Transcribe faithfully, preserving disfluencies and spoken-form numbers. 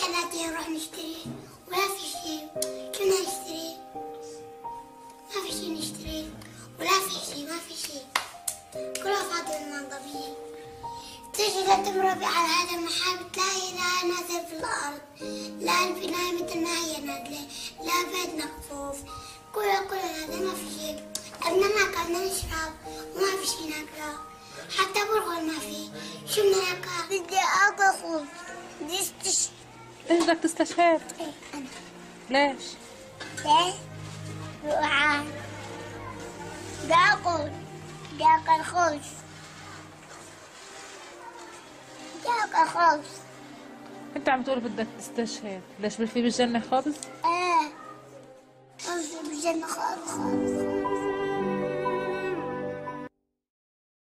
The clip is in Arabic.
ثلاثة نروح نشتري ولا في شيء. شو بدنا نشتري؟ ما في شيء نشتري ولا في شيء، ما في شيء، كله فاضي المنظفية. تيجي لتمرقي على هذا المحل بتلاقي لا نازل في الأرض، لا البناية مثل ما هي نازلة، لا بيت مكفوف، كله كله هذا ما في شيء. بدنا ناكل بدنا نشرب وما في شيء ناكله، حتى برغل ما في. شو بدنا ناكل؟ بدي آكل خبز، بدي استشهد. ليش بدك تستشهد؟ إيه أنا. ليش؟ ليش؟ جوعان. بدي آكل، بدي آكل خبز. بدي آكل خبز. انت عم تقول بدك تستشهد، ليش في بالجنة خبز؟ ايه، خبز بالجنة خبز خبز.